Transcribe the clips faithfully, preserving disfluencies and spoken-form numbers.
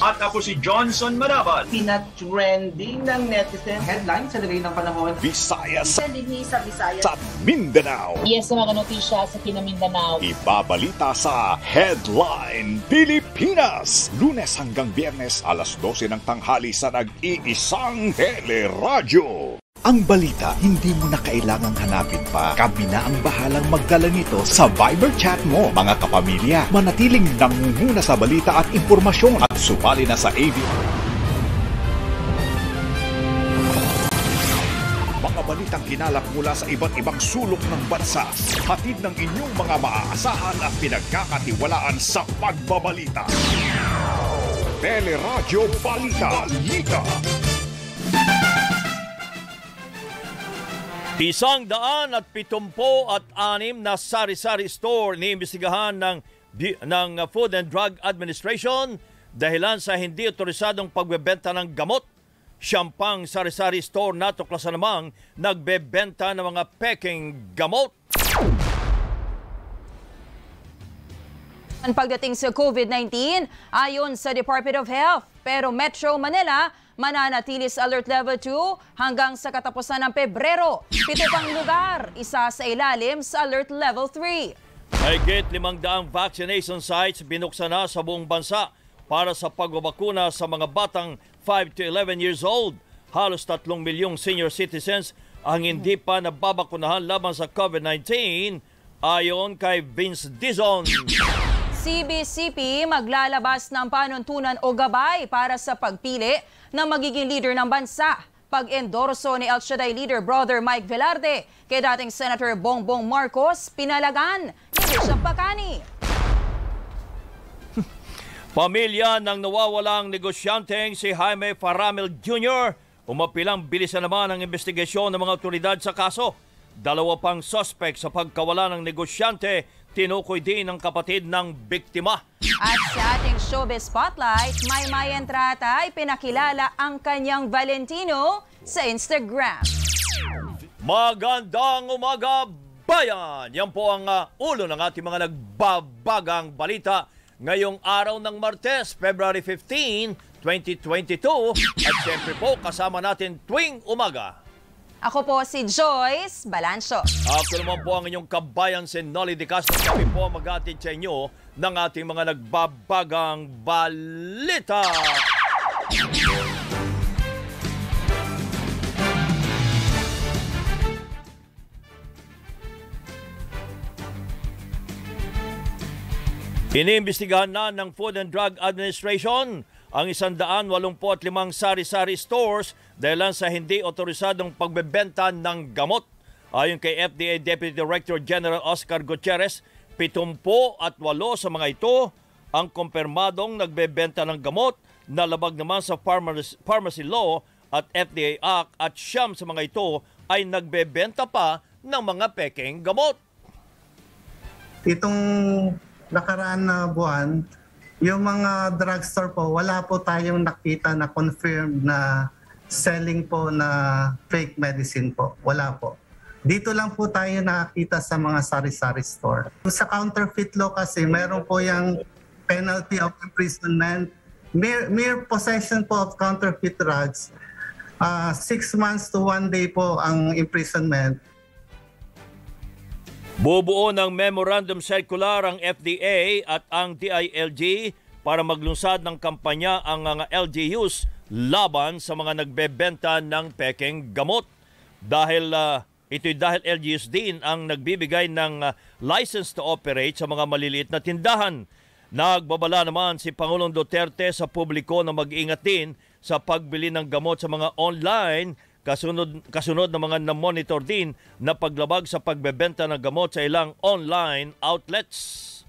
At ako si Johnson Manaban. Pina-trending ng netizen. Headline sa lagay ng panahon. Visayas. Trending sa Visayas. Sa Mindanao. Yes, sa mga notisya sa Kinamindanao. Ibabalita sa Headline Pilipinas. Lunes hanggang Biyernes alas dose ng tanghali sa nag-iisang teleradyo. Ang balita, hindi mo na kailangang hanapin pa. Kami na ang bahalang magdala nito sa Viber chat mo. Mga kapamilya, manatiling nangunguna sa balita at impormasyon at supali na sa A B I. Mga balitang kinalap mula sa iba't ibang sulok ng bansa. Hatid ng inyong mga maaasahan at pinagkakatiwalaan sa pagbabalita. Teleradyo Balita. Balita. Isang daan at pitumpo at anim na sari-sari store niimbestigahan ng, ng Food and Drug Administration dahilan sa hindi otorisadong pagbebenta ng gamot. Siyang sari-sari store na tuklasan namang nagbebenta ng mga peking gamot. Pagdating sa COVID nineteen, ayon sa Department of Health, pero Metro Manila mananatili sa Alert Level two hanggang sa katapusan ng Pebrero. Pito pang lugar, isa sa ilalim sa Alert Level three. Mahigit limang daang vaccination sites binuksan na sa buong bansa para sa pagbabakuna sa mga batang five to eleven years old. Halos tatlong milyong senior citizens ang hindi pa nababakunahan laban sa COVID nineteen ayon kay Vince Dizon. C B C P maglalabas ng panuntunan o gabay para sa pagpili na magiging leader ng bansa. Pag-endorso ni El Shaddai leader brother Mike Velarde kay dating Senator Bongbong Marcos, pinalagan ni Bishop Bacani. Pamilya ng nawawalang negosyanteng si Jaime Faramil Junior umapilang bilisan naman ang investigasyon ng mga otoridad sa kaso. Dalawa pang suspect sa pagkawala ng negosyante, tinukoy din ng kapatid ng biktima. At sa ating showbiz spotlight, May May Entrata ay pinakilala ang kanyang Valentino sa Instagram. Magandang umaga, bayan! Yan po ang uh, ulo ng ating mga nagbabagang balita ngayong araw ng Martes, February fifteenth, twenty twenty-two. At siyempre po, kasama natin tuwing umaga. Ako po si Joyce Balancio. Ako naman po ang inyong kabayan si Nolly De Castro. Kami po mag-atid sa inyo ng ating mga nagbabagang balita. Iniimbestigahan na ng Food and Drug Administration ang one hundred eighty-five sari-sari stores dahil sa hindi otorisadong pagbebenta ng gamot. Ayon kay F D A Deputy Director General Oscar Gutierrez, pitumpo at walo sa mga ito ang kumpirmadong nagbebenta ng gamot na labag naman sa pharmacy, pharmacy law at F D A Act at siyam sa mga ito ay nagbebenta pa ng mga peking gamot. Itong nakaraan na buwan, yung mga drugstore po, wala po tayong nakita na confirmed na selling po na fake medicine po. Wala po. Dito lang po tayo nakakita sa mga sari-sari store. Sa counterfeit law kasi, meron po yung penalty of imprisonment. Mere, mere possession po of counterfeit drugs, uh, six months to one day po ang imprisonment. Bubuo ng memorandum circular ang F D A at ang D I L G para maglunsad ng kampanya ang mga L G Us laban sa mga nagbebenta ng peking gamot. Dahil uh, ito'y dahil L G Us din ang nagbibigay ng uh, license to operate sa mga maliliit na tindahan. Nagbabala naman si Pangulong Duterte sa publiko na mag-ingat din sa pagbili ng gamot sa mga online. Kasunod, kasunod na mga na-monitor din na paglabag sa pagbebenta ng gamot sa ilang online outlets.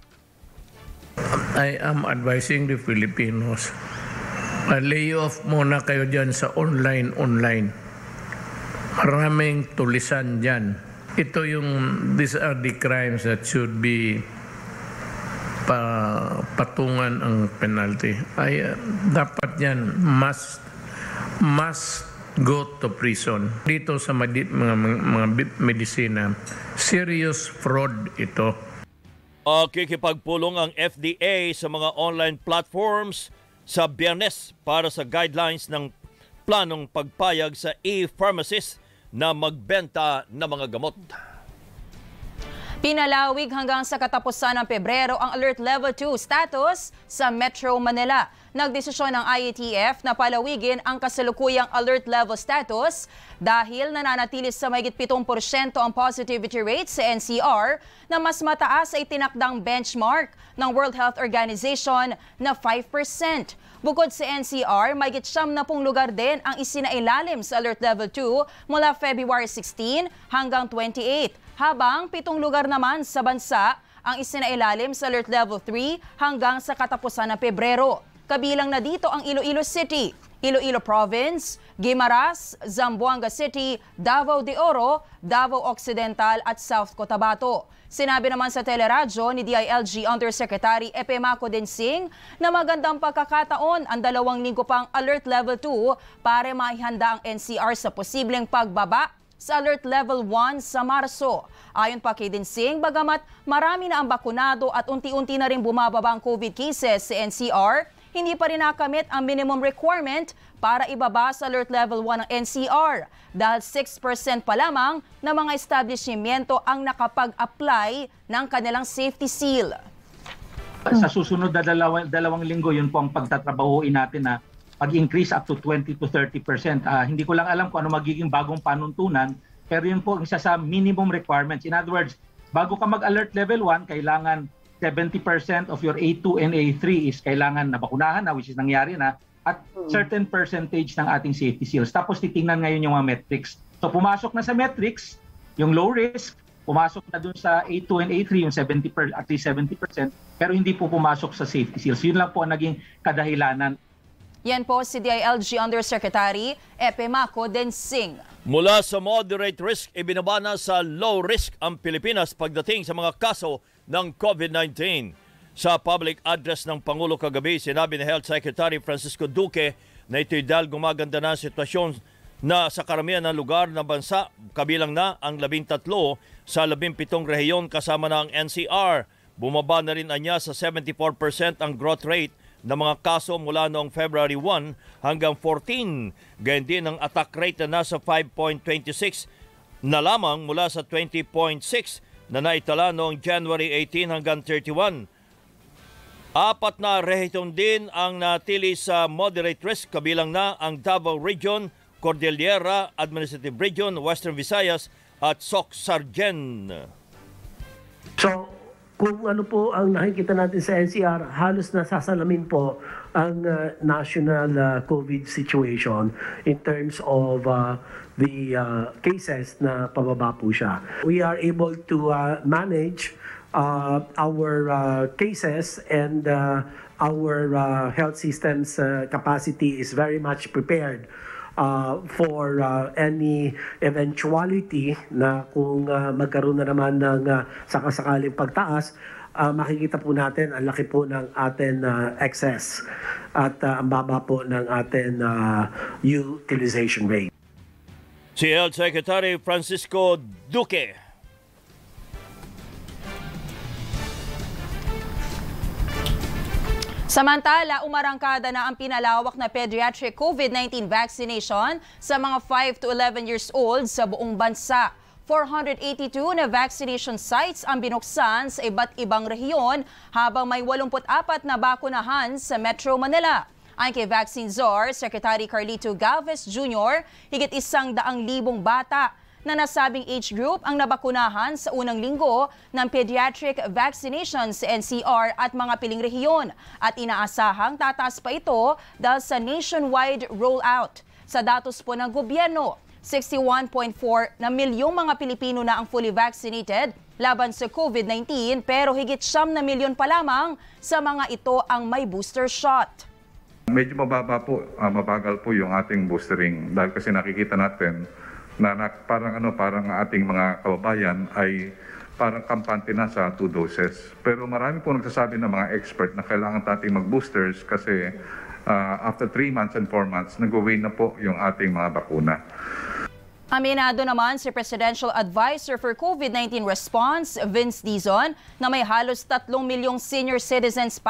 I am advising the Filipinos, uh, lay off muna kayo dyan sa online-online. Maraming tulisan dyan. Ito yung, these are the crimes that should be pa, patungan ang penalty. Ay, uh, dapat yan, must, must go to prison. Dito sa mga, mga, mga medisina, serious fraud ito. Uh, kikipagpulong ang F D A sa mga online platforms sa Biyernes para sa guidelines ng planong pagpayag sa e-pharmacist na magbenta ng mga gamot. Pinalawig hanggang sa katapusan ng Pebrero ang Alert Level two status sa Metro Manila. Nagdesisyon ng I A T F na palawigin ang kasalukuyang alert level status dahil nananatili sa mahigit pitong porsyento ang positivity rate sa N C R na mas mataas ay tinakdang benchmark ng World Health Organization na five percent. Bukod sa N C R, mahigit siyam na pung lugar din ang isinailalim sa Alert Level two mula February sixteen hanggang twenty-eight. Habang pitong lugar naman sa bansa ang isinailalim sa Alert Level three hanggang sa katapusan ng Pebrero. Kabilang na dito ang Iloilo City, Iloilo Province, Guimaras, Zamboanga City, Davao de Oro, Davao Occidental at South Cotabato. Sinabi naman sa teleradyo ni D I L G Undersecretary Epe Maco Densing na magandang pagkakataon ang dalawang linggo pang Alert Level two para maihanda ang N C R sa posibleng pagbaba sa Alert Level one sa Marso. Ayon pa kay Densing, bagamat marami na ang bakunado at unti-unti na rin bumababa ang COVID cases sa N C R, hindi pa rin nakamit ang minimum requirement para ibaba sa Alert Level one ng N C R dahil six percent pa lamang ng mga establishmento ang nakapag-apply ng kanilang safety seal. Sa susunod na dalawang, dalawang linggo, yun po ang pagtatrabahuin natin na pag-increase up to twenty to thirty percent. Uh, hindi ko lang alam kung ano magiging bagong panuntunan, pero yun po isa sa minimum requirements. In other words, bago ka mag-alert level one, kailangan seventy percent of your A two and A three is kailangan nabakunahan na, which is nangyari na, at certain percentage ng ating safety seals. Tapos titingnan ngayon yung mga metrics. So pumasok na sa metrics, yung low risk, pumasok na dun sa A two and A three, yung seventy per, at least seventy percent, pero hindi po pumasok sa safety seals. Yun lang po ang naging kadahilanan. Yan po si D I L G Undersecretary Epe Maco Densing. Mula sa moderate risk, ibinaba na sa low risk ang Pilipinas pagdating sa mga kaso ng COVID nineteen. Sa public address ng Pangulo kagabi, sinabi ni Health Secretary Francisco Duque na ito'y dahil gumaganda na ang sitwasyon na sa karamihan ng lugar ng bansa, kabilang na ang labintatlo sa labimpitong rehiyon kasama na ang N C R. Bumaba na rin anya sa seventy-four percent ang growth rate ng mga kaso mula noong February one hanggang fourteen. Ganyan din ang attack rate na nasa five point two six na lamang mula sa twenty point six na naitala noong January eighteen hanggang thirty-one. Apat na rehiyon din ang natili sa moderate risk, kabilang na ang Davao Region, Cordillera Administrative Region, Western Visayas at Soc-Sargen. So, kung ano po ang nakikita natin sa N C R, halos nasasalamin po ang uh, national uh, COVID situation in terms of uh, the uh, cases na pababa po siya. We are able to uh, manage uh, our uh, cases, and uh, our uh, health system's uh, capacity is very much prepared Uh, for uh, any eventuality na kung uh, magkaroon na naman ng uh, sakasakaling pagtaas, uh, makikita po natin ang laki po ng ating uh, excess at uh, ang baba po ng ating uh, utilization rate. Si Health Secretary Francisco Duque. Samantala, umarangkada na ang pinalawak na pediatric COVID nineteen vaccination sa mga five to eleven years old sa buong bansa. four hundred eighty-two na vaccination sites ang binuksan sa iba't ibang rehiyon, habang may eighty-four na bakunahan sa Metro Manila. Ayon kay Vaccine Czar, Secretary Carlito Galvez Junior, higit isang daang libong bata na nasabing age group ang nabakunahan sa unang linggo ng pediatric vaccination sa N C R at mga piling rehiyon, at inaasahang tataas pa ito dahil sa nationwide rollout. Sa datos po ng gobyerno, sixty-one point four na milyong mga Pilipino na ang fully vaccinated laban sa COVID nineteen, pero higit siyam na milyon pa lamang sa mga ito ang may booster shot. Medyo mababa po, uh, mabagal po yung ating boostering dahil kasi nakikita natin na, na parang ano parang ating mga kababayan ay parang kampante na sa two doses. Pero marami po nagsasabi ng mga expert na kailangan nating mag-boosters kasi uh, after three months and four months, nag-wane na po yung ating mga bakuna. Aminado naman si Presidential Advisor for COVID nineteen Response, Vince Dizon, na may halos tatlong milyong senior citizens pa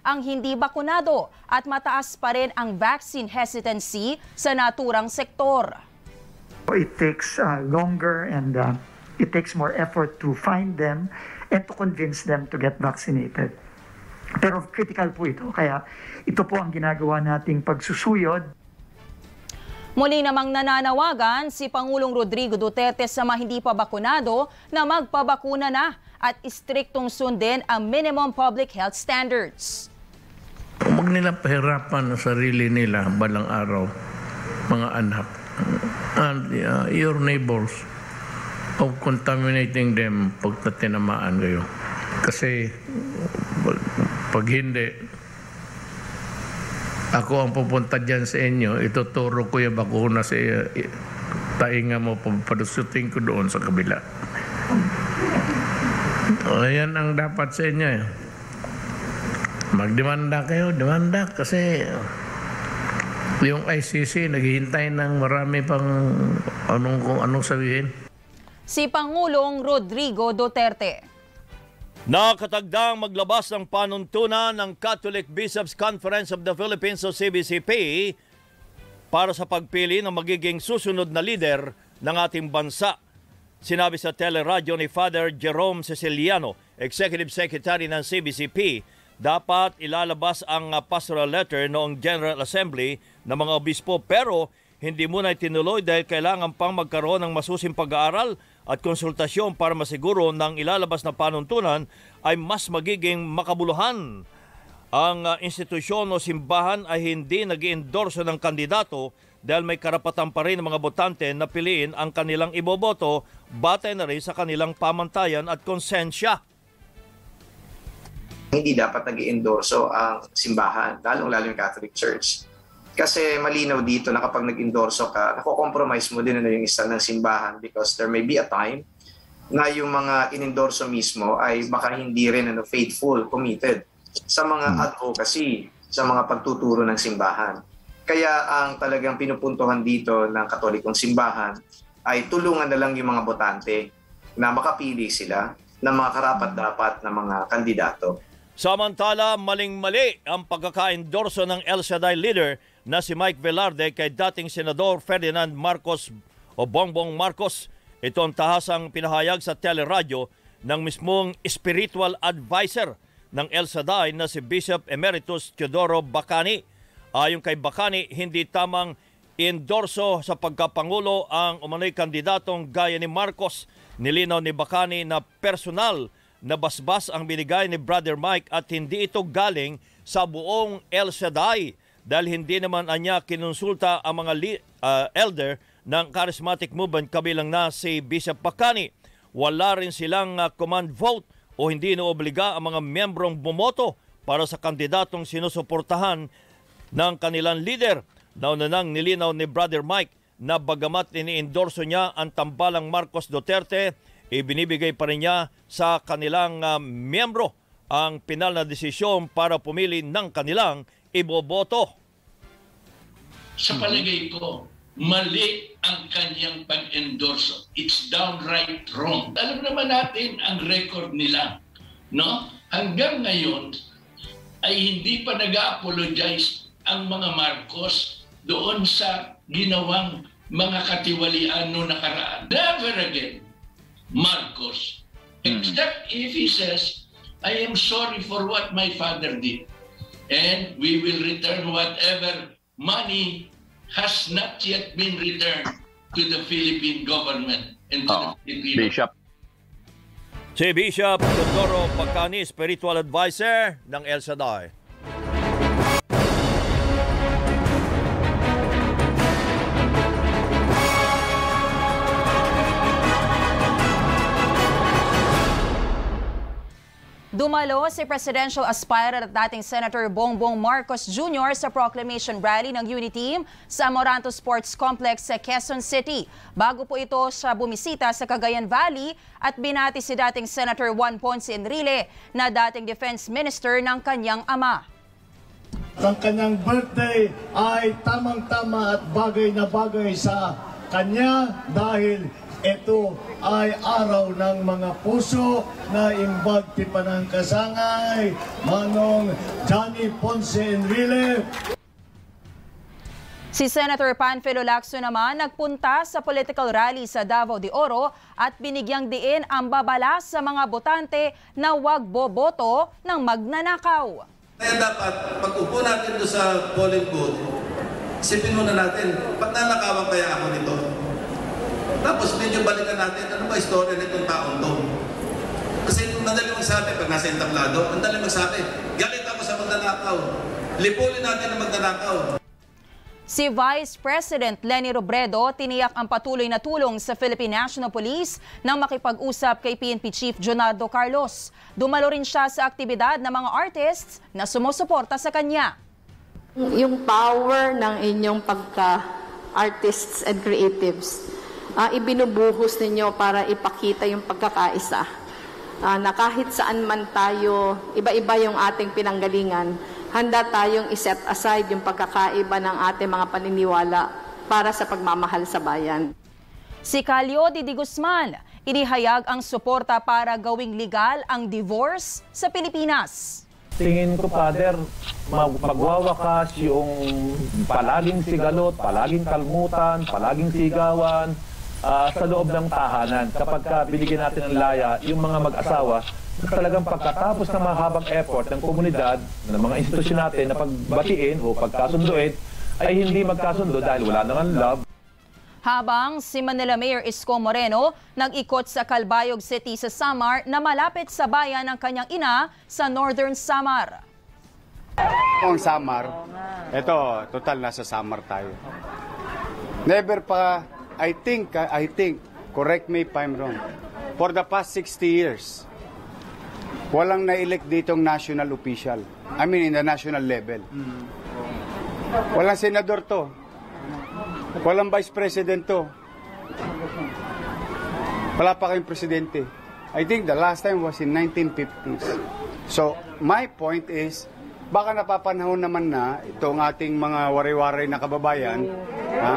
ang hindi bakunado at mataas pa rin ang vaccine hesitancy sa naturang sektor. It takes uh, longer and uh, it takes more effort to find them and to convince them to get vaccinated. Pero critical po ito, kaya ito po ang ginagawa nating pagsusuyod. Muli namang nananawagan si Pangulong Rodrigo Duterte sa mga hindi pa bakunado na magpabakuna na at istriktong sundin ang minimum public health standards. Huwag nila pahirapan ang sarili nila balang araw, mga anak, and uh, your neighbors, of contaminating them pag tinamaan kayo. Kasi pag hindi, ako ang pupunta dyan sa inyo, ituturo ko yung bakuna sa uh, tainga mo, papadusutin ko doon sa kabila. Ayan ang dapat sa inyo eh. Magdemanda kayo, demanda kasi yung I C C naghihintay ng marami pang anong kung anong sabihin. Si Pangulong Rodrigo Duterte. Nakatagdang maglabas ng panuntunan ng Catholic Bishops Conference of the Philippines o C B C P para sa pagpili ng magiging susunod na leader ng ating bansa. Sinabi sa teleradyo ni Father Jerome Ceciliano, Executive Secretary ng C B C P, dapat ilalabas ang pastoral letter noong General Assembly ng mga obispo pero hindi muna itinuloy dahil kailangan pang magkaroon ng masusing pag-aaral at konsultasyon para masiguro ng ilalabas na panuntunan ay mas magiging makabuluhan. Ang uh, institusyon o simbahan ay hindi nag-iendorso ng kandidato dahil may karapatan pa rin ng mga botante na piliin ang kanilang iboboto batay na rin sa kanilang pamantayan at konsensya. Hindi dapat nag-iendorso ang simbahan, lalong-lalo yung Catholic Church. Kasi malinaw dito na kapag nag-endorso ka, nako-compromise mo din na yung isa ng simbahan because there may be a time na yung mga in-endorso mismo ay baka hindi rin ano, faithful, committed sa mga advocacy, sa mga pagtuturo ng simbahan. Kaya ang talagang pinupuntuhan dito ng Katolikong simbahan ay tulungan na lang yung mga botante na makapili sila ng mga karapat-dapat na mga kandidato. Samantala, maling-mali ang pagkaka-endorso ng El Shaddai leader na si Mike Velarde kay dating Senador Ferdinand Marcos o Bongbong Marcos. Ito ang tahasang pinahayag sa teleradyo ng mismong spiritual advisor ng El Shaddai na si Bishop Emeritus Teodoro Bacani. Ayon kay Bacani, hindi tamang endorso sa pagkapangulo ang umano'y kandidatong gaya ni Marcos. Nilinaw ni Bacani na personal na basbas ang binigay ni Brother Mike at hindi ito galing sa buong El Shaddai dahil hindi naman anya kinonsulta ang mga li- uh, elder ng charismatic movement kabilang na si Bishop Bacani. Wala rin silang uh, command vote o hindi inoobliga ang mga miyembrong bumoto para sa kandidatong sinusuportahan ng kanilang leader. Nauna nang nilinaw ni Brother Mike na bagamat ini-endorso niya ang tambalang Marcos Duterte, ibinibigay pa rin niya sa kanilang uh, miyembro ang pinal na desisyon para pumili ng kanilang iboboto. Sa palagay ko, mali ang kanyang pag-endorso. It's downright wrong. Alam naman natin ang record nila. No? Hanggang ngayon ay hindi pa nag-apologize ang mga Marcos doon sa ginawang mga katiwalian noong nakaraan. Never again, Marcos. Except if he says, I am sorry for what my father did. And we will return whatever money has not yet been returned to the Philippine government and to oh, the Filipino. Bishop. Si Bishop Teodoro Bacani, spiritual advisor ng El Shaddai. Dumalo si presidential aspirant at dating Senator Bongbong Marcos Junior sa proclamation rally ng Uniteam sa Amoranto Sports Complex sa Quezon City. Bago po ito siya bumisita sa Cagayan Valley at binati si dating Senator Juan Ponce Enrile na dating Defense Minister ng kanyang ama. Ang kanyang birthday ay tamang-tama at bagay na bagay sa kanya dahil ito ay araw ng mga puso na imbag ti panang kasangay Manong Johnny Ponce Enrile. Si Senator Panfilo Lacson naman nagpunta sa political rally sa Davao de Oro at binigyang diin ang babala sa mga botante na huwag boboto ng magnanakaw. Kaya dapat pag-upo natin doon sa polling booth, isipin muna natin, ba't nanakawan kaya ako nito? Tapos medyo balikan natin, ano ba istorya nitong taong to? Kasi madali magsabi, pag nasa entablado, madali magsabi, galit ako sa magnanakaw. Lipulin natin ang magnanakaw. Si Vice President Leni Robredo tiniyak ang patuloy na tulong sa Philippine National Police nang makipag-usap kay P N P Chief Jonardo Carlos. Dumalo rin siya sa aktibidad ng mga artists na sumusuporta sa kanya. Yung power ng inyong pagka-artists and creatives, uh, ibinubuhos ninyo para ipakita yung pagkakaisa. Uh, na kahit saan man tayo, iba-iba yung ating pinanggalingan, handa tayong iset aside yung pagkakaiba ng ating mga paniniwala para sa pagmamahal sa bayan. Si Calio Didi Guzman, inihayag ang suporta para gawing legal ang divorce sa Pilipinas. Tingin ko, Father, mag magwawakas yung palaging sigalot, palaging kalmutan, palaging sigawan uh, sa loob ng tahanan. Kapag ka binigyan natin ng laya, yung mga mag-asawa, talagang pagkatapos ng mahabang effort ng komunidad, ng mga institusyon natin na pagbatiin o pagkasunduin, ay hindi magkasundo dahil wala nang love. Habang si Manila Mayor Isko Moreno nag-ikot sa Calbayog City sa Samar na malapit sa bayan ng kanyang ina sa Northern Samar. Ang Samar, ito, total nasa Samar tayo. Never pa, I think, I think, correct me if I'm wrong, for the past sixty years, walang na-elect ditong national official. I mean, in the national level. Walang senador to. Walang vice president to. Wala pa kayong presidente. I think the last time was in nineteen fifties. So, my point is, baka napapanahon naman na itong ating mga wari-wari na kababayan, ha?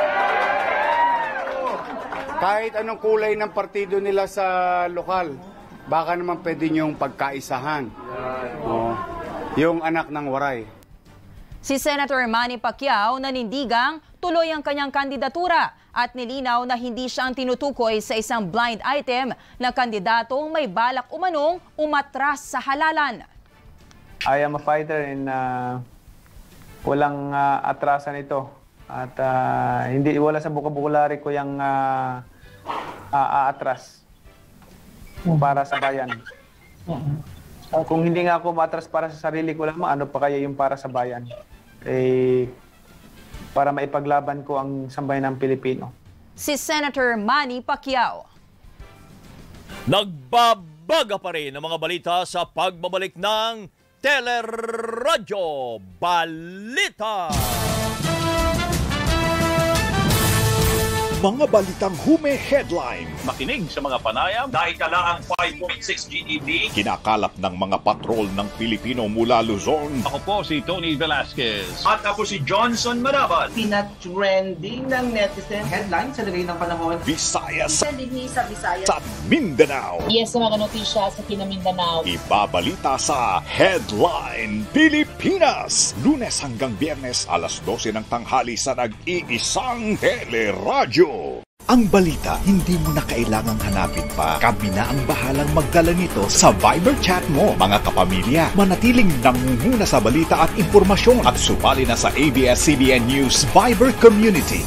Kahit anong kulay ng partido nila sa lokal, baka naman pwede niyong pagkaisahan. Oh, yung anak ng waray. Si Senator Manny Pacquiao nanindigang tuloy ang kanyang kandidatura at nilinaw na hindi siya ang tinutukoy sa isang blind item na kandidatong may balak umanong umatras sa halalan. I am a fighter and uh, walang uh, atrasan ito. At uh, hindi wala sa vocabulary ko yung uh, uh, aatras para sa bayan. Kung hindi nga ako matras para sa sarili ko lamang, ano pa kaya yung para sa bayan? Eh, para maipaglaban ko ang sambayan ng Pilipino. Si Senator Manny Pacquiao. Nagbabaga pa rin ang mga balita sa pagbabalik ng Teleradyo Balita. Mga balitang hume-headline. Makinig sa mga panayam dahil kalaang five point six G D P. Kinakalap ng mga patrol ng Pilipino mula Luzon. Ako po si Tony Velasquez. At ako si Johnson Maraban. Pina-trending ng netizen headline sa lagay ng panahon. Visayas. Trending sa Visayas. Sa Mindanao. Yes, sa mga notisya sa Kinamindanao. Ibabalita sa Headline Pilipinas. Lunes hanggang Biyernes alas dose ng tanghali sa nag-iisang Teleradyo. Ang balita, hindi mo na kailangang hanapin pa. Kami na ang bahalang magdala nito sa Viber chat mo. Mga kapamilya, manatiling nangunguna sa balita at impormasyon at sumali na sa A B S C B N News Viber Community.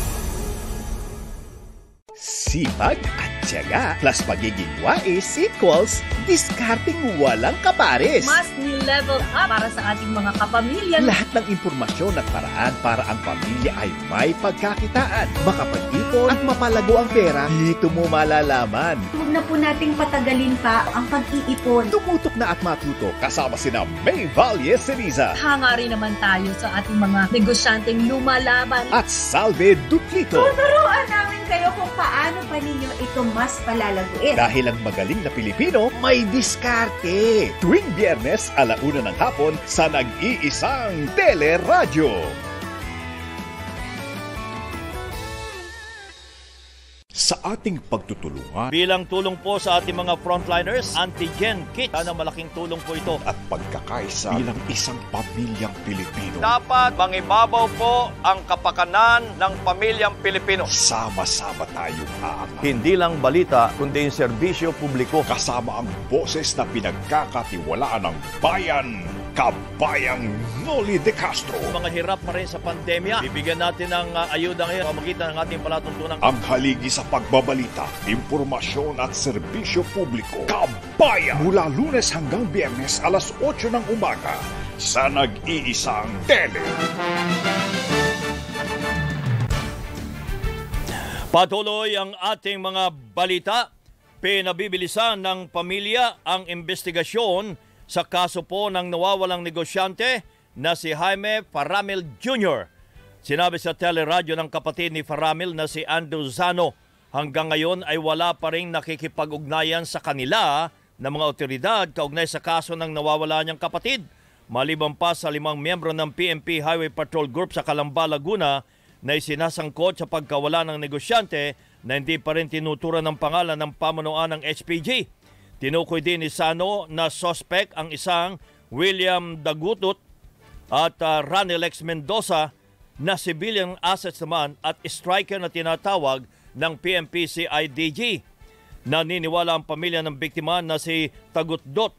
Sipag at tiyaga plus pagiging wais equals diskarting walang kapares. Mas ni-level up para sa ating mga kapamilya. Lahat ng impormasyon at paraan para ang pamilya ay may pagkakitaan, makapag-ipon at mapalago ang pera, dito mo malalaman. Huwag na po nating patagalin pa ang pag-iipon. Tumutok na at matuto kasama sina May Valle Ceriza. Hanga rin naman tayo sa ating mga negosyanteng lumalaban. At Salve Dutlito. Tuturuan namin kayo kung paano pa ninyo ito mas palalaguin. Dahil ang magaling na Pilipino may diskarte. Tuwing Biyernes, alauna ng hapon sa nag-iisang Teleradyo. sa ating pagtutulungan. Bilang tulong po sa ating mga frontliners, antigen kit. Sana malaking tulong po ito. At pagkakaisa bilang isang pamilyang Pilipino. Dapat mangibabaw po ang kapakanan ng pamilyang Pilipino. Sama-sama tayong aangat. Hindi lang balita, kundi yung serbisyo publiko. Kasama ang boses na pinagkakatiwalaan ng bayan. Kabayang Noli De Castro. Mga hirap pa rin sa pandemya, bibigyan natin ng uh, ayuda ngayon pamagitan ng ating palatuntunan. Ang haligi sa pagbabalita, impormasyon at serbisyo publiko. Kabayan! Mula Lunes hanggang Biyernes alas otso ng umaga sa nag-iisang tele. Patuloy ang ating mga balita. Pinabibilisan ng pamilya ang investigasyon sa kaso po ng nawawalang negosyante na si Jaime Faramil Junior Sinabi sa teleradyo ng kapatid ni Faramil na si Andrew Zano, hanggang ngayon ay wala pa rin nakikipag-ugnayan sa kanila ng mga otoridad kaugnay sa kaso ng nawawala niyang kapatid. Maliban pa sa limang miyembro ng P N P Highway Patrol Group sa Calamba, Laguna na isinasangkot sa pagkawala ng negosyante na hindi pa rin tinuturan ng pangalan ng pamunuan ng H P G. Tinukoy din ni Sano na suspect ang isang William Dagutot at uh, Ranilex Mendoza na civilian assets naman at striker na tinatawag ng P M P C I D G. Naniniwala ang pamilya ng biktima na si Tagutdot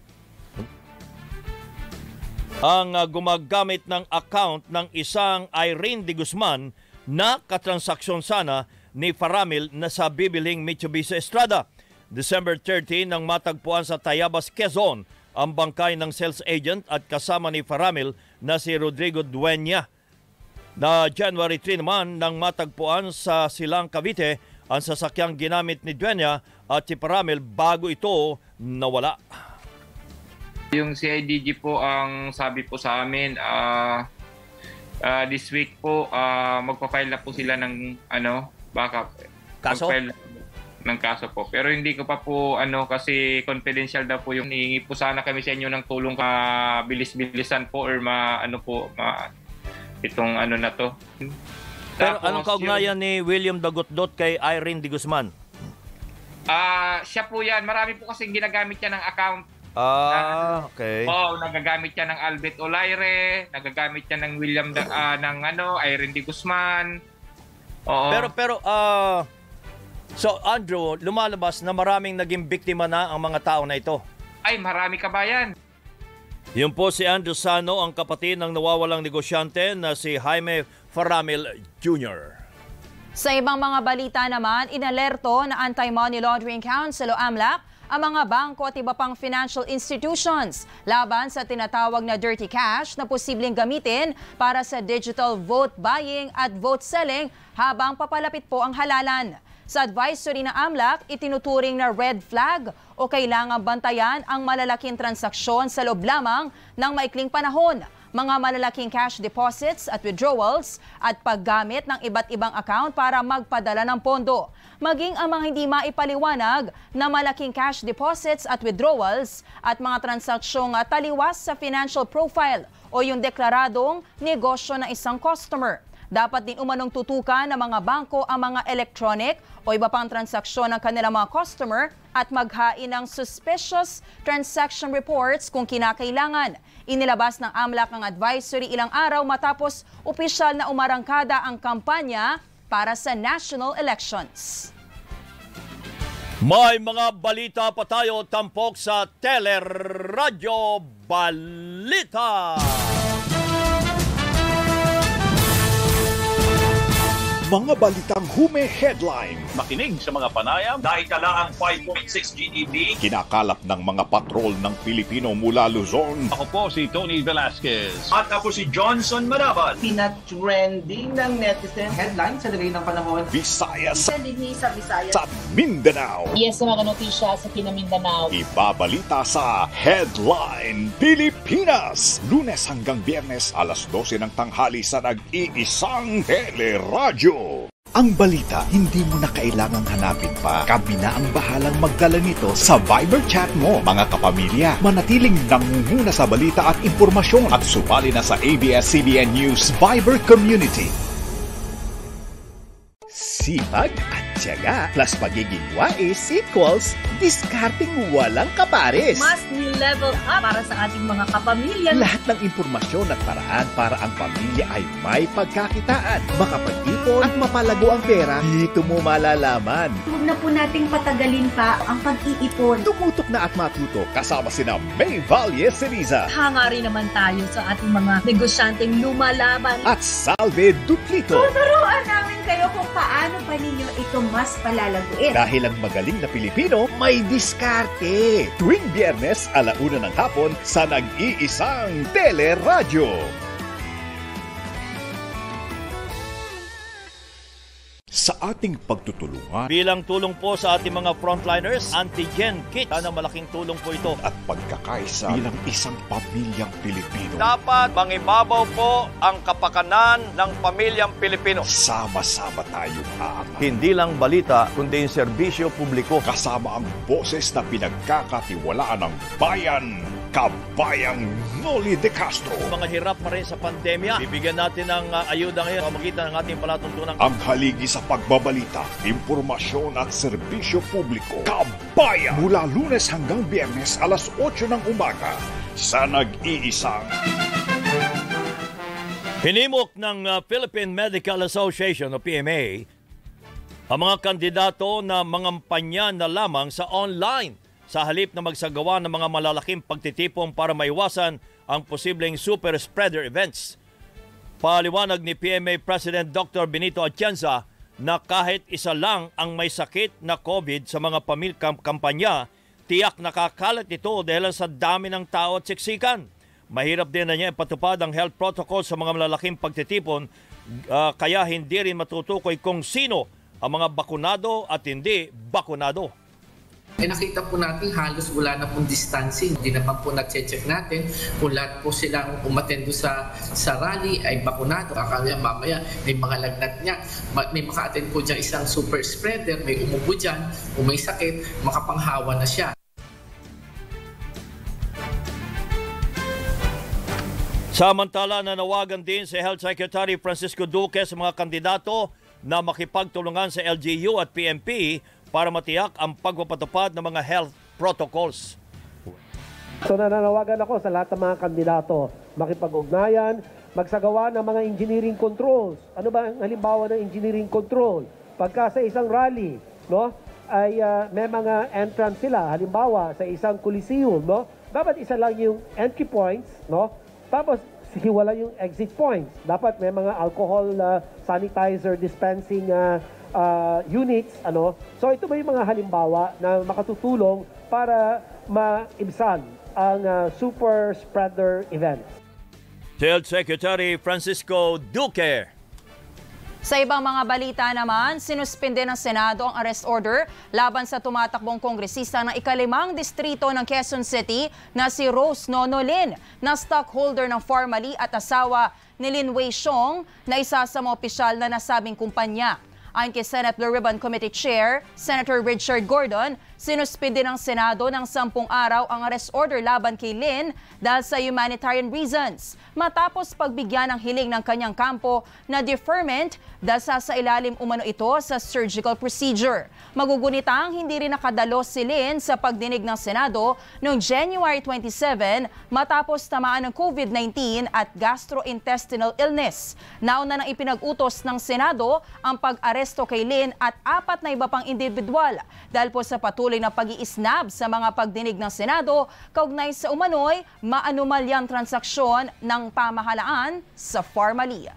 ang uh, gumagamit ng account ng isang Irene de Guzman na katransaksyon sana ni Faramil na sa bibiling Mitsubishi Estrada. December thirteenth nang matagpuan sa Tayabas, Quezon ang bangkay ng sales agent at kasama ni Faramil na si Rodrigo Dueña. Na January third naman nang matagpuan sa Silang, Cavite ang sasakyang ginamit ni Dueña at si Faramil bago ito nawala. Yung C I D G po ang sabi po sa amin, uh, uh, this week po uh, magpa-file na po sila ng ano, backup. Kaso? ng kaso po. Pero hindi ko pa po ano kasi confidential daw po yung hihingi po sana kami sa inyo ng tulong ka bilis-bilisan po or ma ano po ma itong ano na to. Pero tapos, anong kaugnayan ni William Dagutdot kay Irene de Guzman? Ah, uh, siya po yan. Marami po kasi ginagamit niya ng account. Ah, okay. Oo, oh, nagagamit siya ng Albert Olaire, nagagamit siya ng William uh, ng ano, Irene de Guzman. Oo. Pero pero ah uh, so, Andrew, lumalabas na maraming naging biktima na ang mga tao na ito. Ay, marami kabayan. Yun po si Andrew Sano, ang kapatid ng nawawalang negosyante na si Jaime Faramil Junior Sa ibang mga balita naman, inalerto na Anti-Money Laundering Council o AMLAC ang mga bangko at iba pang financial institutions laban sa tinatawag na dirty cash na posibleng gamitin para sa digital vote buying at vote selling habang papalapit po ang halalan. Sa advisory ng AMLAC, itinuturing na red flag o kailangang bantayan ang malalaking transaksyon sa loob lamang ng maikling panahon, mga malalaking cash deposits at withdrawals at paggamit ng iba't ibang account para magpadala ng pondo. Maging ang mga hindi maipaliwanag na malaking cash deposits at withdrawals at mga transaksyong taliwas sa financial profile o yung deklaradong negosyo ng isang customer. Dapat din umanong tutukan ng mga bangko ang mga electronic o iba pang transaksyon ng kanilang mga customer at maghain ng suspicious transaction reports kung kinakailangan. Inilabas ng AMLAC ang advisory ilang araw matapos opisyal na umarangkada ang kampanya para sa national elections. May mga balita pa tayo tampok sa Teleradyo Balita. Mga balitang hume headline. Makinig sa mga panayam dahil tala ang five point six G D P. Kinakalap ng mga patrol ng Pilipino mula Luzon. Ako po si Tony Velasquez. At ako si Johnson Manabat. Pina-trending ng netizen headline sa lagay ng panahon. Visayas. Sa sa Visayas. Sa Mindanao. Yes, mga notisya sa Mindanao. Ibabalita sa Headline Pilipinas. Lunes hanggang Biyernes alas dose ng tanghali sa nag-iisang teleradyo. Ang balita, hindi mo na kailangang hanapin pa. Kami na ang bahalang magdala nito sa Viber chat mo. Mga kapamilya, manatiling nangunguna sa balita at impormasyon at sumali na sa A B S C B N News Viber Community. Sipag at tiyaga plus pagiging wais equals diskarting walang kapares. Mas ni-level up para sa ating mga kapamilya. Lahat ng impormasyon at paraan para ang pamilya ay may pagkakitaan, makapag-ipon at mapalago ang pera, dito mo malalaman. Huwag na po nating patagalin pa ang pag-iipon. Tumutok na at matuto kasama sina May Valle Ceriza Hanga rin naman tayo sa ating mga negosyanteng lumalaban. at Salve Duplito. Tuturuan namin kayo kung paano pa ninyo ito mas palalaguin. Dahil ang magaling na Pilipino may diskarte. Tuwing Biyernes, alauna ng hapon sa nag-iisang teleradyo. Sa ating pagtutulungan Bilang tulong po sa ating mga frontliners, antigen kit. Sana malaking tulong po ito. at pagkakaisa bilang isang pamilyang Pilipino, Dapat mangibabaw po ang kapakanan ng pamilyang Pilipino. sama-sama tayong aangat. Hindi lang balita, kundi yung serbisyo publiko. Kasama ang boses na pinagkakatiwalaan ng bayan, Kabayang Noli de Castro. Mga hirap pa rin sa pandemya, bibigyan natin ng uh, ayuda ngayon pamagitan ng ating palatuntunan. Ang haligi sa pagbabalita, impormasyon at serbisyo publiko. Kabayan! Mula Lunes hanggang Biyernes alas otso ng umaga sa nag-iisang Hinimok ng uh, Philippine Medical Association o P M A ang mga kandidato na mangampanya na lamang sa online sa halip na magsagawa ng mga malalaking pagtitipon para maiwasan ang posibleng super spreader events. Paliwanag ni P M A President Doctor Benito Atienza na kahit isa lang ang may sakit na COVID sa mga pamilya kampanya, tiyak nakakalat ito dahil sa dami ng tao at siksikan. Mahirap din na niya ipatupad ang health protocol sa mga malalaking pagtitipon, uh, kaya hindi rin matutukoy kung sino ang mga bakunado at hindi bakunado. Eh nakita po natin halos wala na pong distancing. Hindi naman po nag-check natin kung lahat po silang umatendo sa sa rally ay bakunado. Akala mamaya may mga lagnat niya. May maka-attend po dyan isang super spreader, may umubo dyan, kung may sakit, makapanghawa na siya. Samantala, nanawagan din si Health Secretary Francisco Duque sa mga kandidato na makipagtulungan sa L G U at P M P para matiyak ang pagpapatupad ng mga health protocols. So nananawagan ako sa lahat ng mga kandidato, makipag-ugnayan, magsagawa ng mga engineering controls. Ano ba ang halimbawa ng engineering control? Pagka sa isang rally, no, ay uh, may mga entrance sila. Halimbawa, sa isang coliseum, no, dapat isa lang yung entry points, no? Tapos hiwala yung exit points. Dapat may mga alcohol uh, sanitizer dispensing uh, uh, units, ano. So ito ba yung mga halimbawa na makatutulong para maibsan ang uh, super spreader event? Health Secretary Francisco Duque. Sa ibang mga balita naman, sinuspinde ng Senado ang arrest order laban sa tumatakbong kongresista ng ikalimang distrito ng Quezon City na si Rose Nonolin, na stockholder ng Pharmally at asawa ni Lin Wei Xiong na isa sa mga opisyal na nasabing kumpanya. Ayon kay Senate Blue Ribbon Committee Chair, Senator Richard Gordon, sinuspinde ng Senado ng sampung araw ang arrest order laban kay Lin dahil sa humanitarian reasons, matapos pagbigyan ng hiling ng kanyang kampo na deferment dahil sa ilalim umano ito sa surgical procedure. Magugunitang hindi rin nakadalo si Lin sa pagdinig ng Senado noong January twenty-seven matapos tamaan ng COVID nineteen at gastrointestinal illness. Nauna nang ipinag-utos ng Senado ang pag-aresto kay Lin at apat na iba pang individual dahil po sa patuloy na pag-iisnab sa mga pagdinig ng Senado kaugnay sa umano'y maanumalyang transaksyon ng pamahalaan sa Pharmally.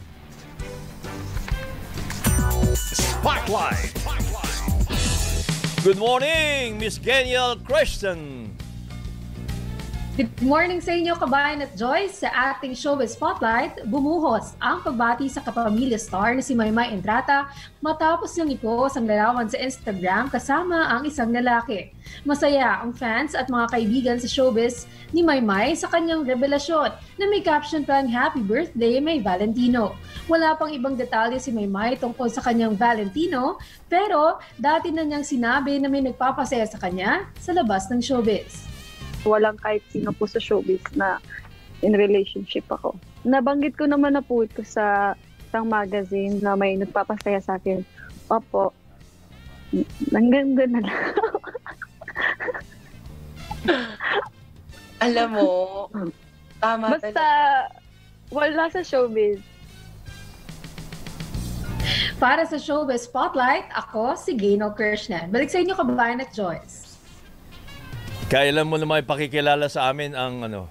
Spotlight! Good morning, Miss Geniel Christian. Good morning sa inyo, kabayan at Joyce. Sa ating showbiz spotlight, bumuhos ang pagbati sa kapamilya star na si Maymay Entrata matapos niyang ipost ang larawan sa Instagram kasama ang isang lalaki. Masaya ang fans at mga kaibigan sa showbiz ni Maymay sa kanyang revelasyon na may caption pang Happy Birthday, May Valentino. Wala pang ibang detalye si Maymay tungkol sa kanyang Valentino, pero dati na niyang sinabi na may nagpapasaya sa kanya sa labas ng showbiz. Walang kahit sino po sa showbiz na in relationship ako. Nabanggit ko naman na po ito sa isang magazine na may nagpapasaya sa akin. Opo, Hanggang doon na lang. Alam mo, tama Basta, talaga. wala sa showbiz. Para sa Showbiz Spotlight, ako si Gino Kirshner. Balik sa inyo, kababayan at Joyce. Kailan mo naman ipakikilala sa amin ang ano?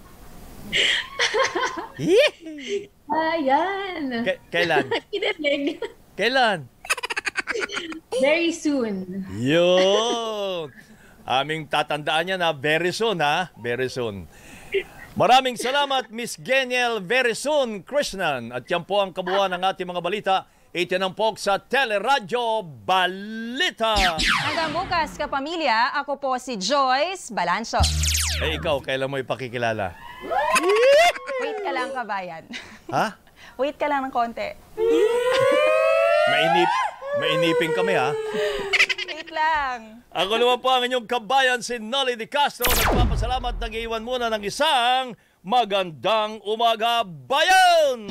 Ayan. K- kailan? Kinilig. Kailan? Very soon. Yun! Aming tatandaan niya na very soon, ha? Very soon. Maraming salamat, Miss Geniel Verizon Krishnan. At yan po ang kabuuan ng ating mga balita. Itinampok sa Teleradyo Balita. Hanggang bukas, kapamilya, ako po si Joyce Balancho. Eh, ikaw, kailan mo ipakikilala? Wait ka lang, kabayan. Ha? Wait ka lang ng konti. Mainip, mainipin kami, ha? Wait lang. Ako naman po ang inyong kabayan, si Nolly Di Castro. Nagpapasalamat, nag-iwan muna ng isang magandang umaga, bayan!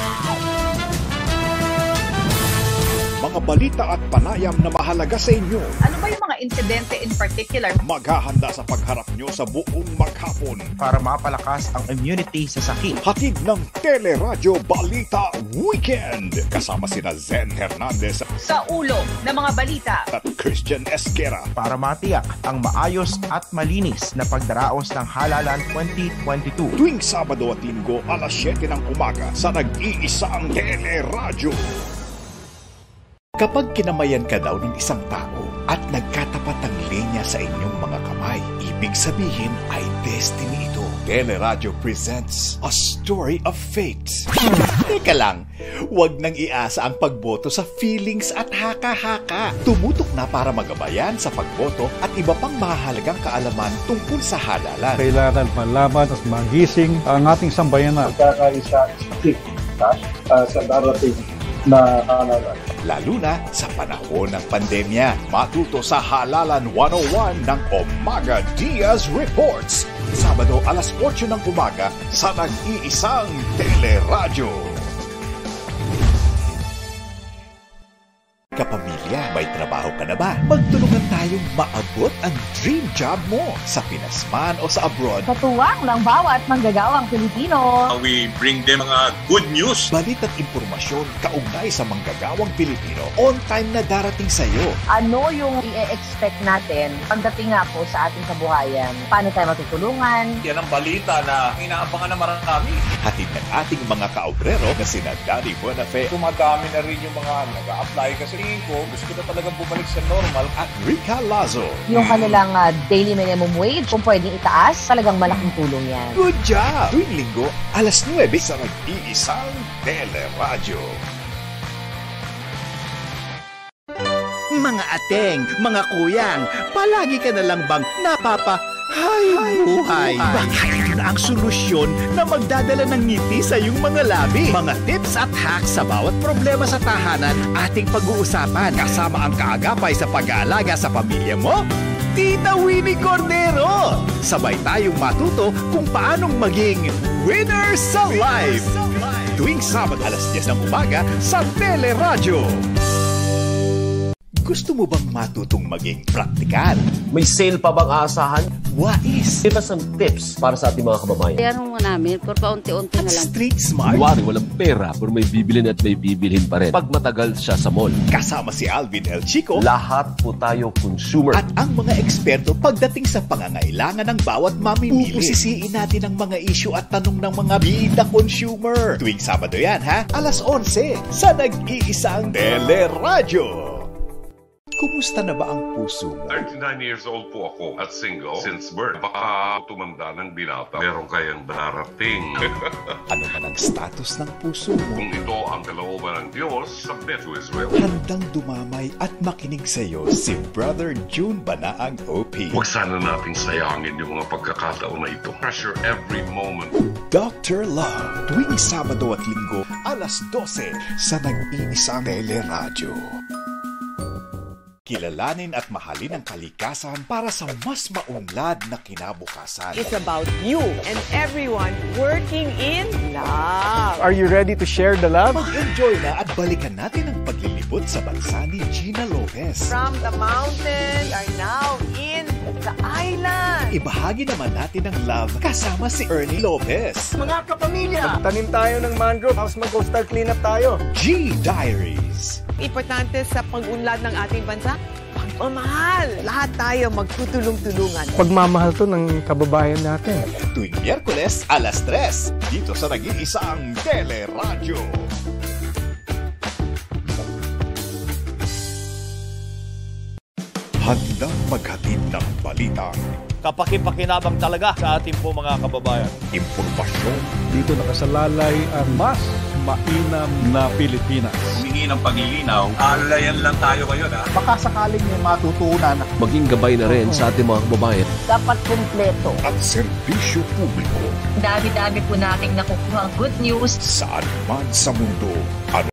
Mga balita at panayam na mahalaga sa inyo. Ano ba yung mga insidente in particular? Maghahanda sa pagharap nyo sa buong maghapon para mapalakas ang immunity sa sakit. Hatid ng Teleradyo Balita Weekend. Kasama sina Zen Hernandez Sa ulo ng mga balita at Christian Esquera para matiyak ang maayos at malinis na pagdaraos ng Halalan twenty twenty-two. Tuwing Sabado at Linggo alas siyete ng umaga sa nag-iisang Teleradyo. Kapag kinamayan ka daw ng isang tao at nagkatapat ang linya sa inyong mga kamay, ibig sabihin ay destiny ito. Teleradyo presents A Story of Fate. Teka lang, huwag nang iasa ang pagboto sa feelings at haka-haka. Tumutok na para magabayan sa pagboto at iba pang mahalagang kaalaman tungkol sa halalan. Kailangan malaman at magising ang ating sambayanan. Magkakaisa uh, sa darating na halalan. Lalo na sa panahon ng pandemya. Matuto sa Halalan one oh one ng Umaga Diaz Reports. Sabado alas otso ng umaga sa nag-iisang Teleradyo. Kapamilya, may trabaho ka na ba? Magtulungan tayong maabot ang dream job mo sa Pinas man o sa abroad. Katuwang ng bawat manggagawang Pilipino. We bring them mga good news. Balit at impormasyon kaugnay sa manggagawang Pilipino on time na darating sa iyo. Ano yung i-expect natin pagdating nga po sa ating kabuhayan? Paano tayo matutulungan? Yan ang balita na inaabangan na marami. Hatid ng ating mga kaobrero na sina Daddy Buenafe. Tumadami na rin yung mga nag-a-apply kasi ko, gusto na talagang bumalik sa normal. At Rica Lazo. Yung kanilang uh, daily minimum wage, kung pwedeng itaas, talagang malaking tulong yan. Good job! Tuwing linggo, alas nuwebe sa nag-iisang Teleradyo. Mga ateng, mga kuyang, palagi ka na lang bang napapa... Hay buhay! Baka ito na ang solusyon na magdadala ng ngiti sa iyong mga labi. Mga tips at hacks sa bawat problema sa tahanan ating pag-uusapan. Kasama ang kaagapay sa pag-aalaga sa pamilya mo, Tita Winnie Cordero. Sabay tayong matuto kung paanong maging winner sa life. Tuwing Sabado alas diyes ng umaga sa Teleradyo. Gusto mo bang matutong maging praktikal? May sale pa bang aasahan? Wais! Give us some tips para sa ating mga kababayan. Bayaran mo namin, por paunti-unti na lang. Street smart. Iwari, walang pera, pero may bibilin at may bibilhin pa rin. Pag matagal siya sa mall. Kasama si Alvin El Chico. Lahat po tayo consumer. At ang mga eksperto pagdating sa pangangailangan ng bawat mamimili. Pusisiin natin ang mga issue at tanong ng mga bida consumer. Tuwing Sabado yan, ha? alas onse sa nag-iisang Teleradyo. Kumusta na ba ang puso mo? thirty-nine years old po ako at single since birth. Baka tumanda ng binata. Meron kayang darating. Ano man ang status ng puso mo? Kung ito ang kalooban ng Diyos, submit to His will. Handang dumamay at makinig sa iyo si Brother June Banaang O P. Huwag sana nating sayangin yung mga pagkakataon na ito. Treasure every moment. Doctor Love, tuwing Sabado at Linggo, alas dose sa nag-iisang Teleradyo. Kilalanin at mahalin ang kalikasan para sa mas maunlad na kinabukasan. It's about you and everyone working in love. Are you ready to share the love? Mag-enjoy na at balikan natin ang paglilibot Umabot sa bansa ni Gina Lopez. From the mountain, we are now in the island. Ibahagi naman natin ang love kasama si Ernie Lopez. Mga kapamilya, magtanim tayo ng mangrove, tapos mag-coastal cleanup tayo. G Diaries. Importante sa pag-unlad ng ating bansa, pagmamahal. Lahat tayo magtutulong-tulungan. Pagmamahal to ng kababayan natin. Tuwing Miyerkules, alas tres, dito sa nag-iisang Teleradyo. Handang maghatid ng balita. Kapakipakinabang talaga sa ating po mga kababayan. Impormasyon. Dito nakasalalay ang mas mainam na Pilipinas. Humingi ng paglilinaw, alalayan lang tayo ngayon ha. Baka sakaling may matutunan. Maging gabay na rin sa ating mga kababayan. Dapat kumpleto. At serbisyo publiko. Dami-dami po nating nakukuha good news. Saan man sa mundo. Ano